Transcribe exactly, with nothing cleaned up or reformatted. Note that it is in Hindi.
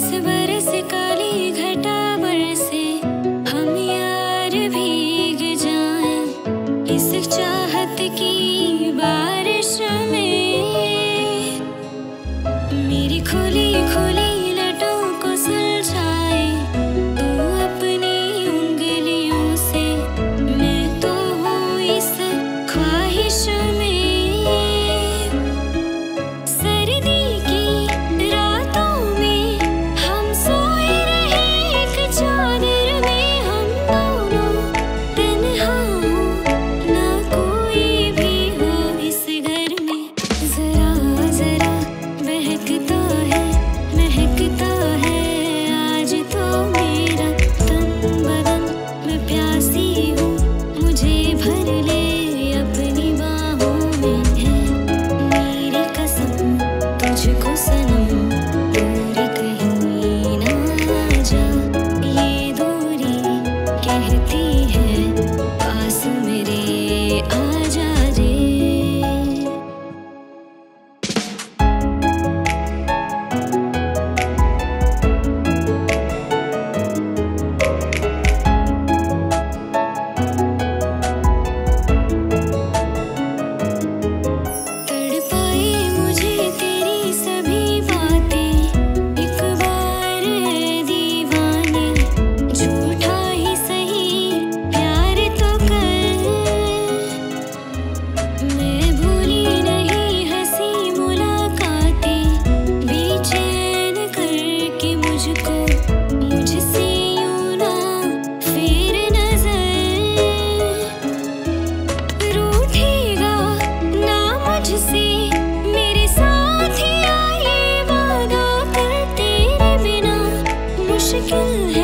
बरस काली घटा बरसे, हम यार भीग जाएं इस चाहत की बारिश में। मेरी खुली खुली लटों को सुलझाए तू अपनी उंगलियों से, मैं तो हूँ इस ख्वाहिश में। सर्दी की रातों में हम सोए रहे एक चादर में, हम दोनों तन्हा हो ना कोई भी हो इस घर में। जरा जरा बहकता है महकता है आज तो मेरा तन बदन, मैं प्यासी हूँ मुझे भर ले अपनी बाहों में है मेरी कसम तुझको सनम, दूर कहीं ना जा ये दूरी कहती है पास मेरे आ जा रे। तड़पाए मुझे तेरी सभी बातें, एक बार दीवाने झूठा ही सही प्यार तो कर। मैं भूली नहीं हंसी मुलाकातें, बेचैन करके मुझको मुझसे यूं ना फेर नजर। रूठेगा ना मुझसे मेरे साथ ही आए वादा कर, तेरे बिना मुश्किल है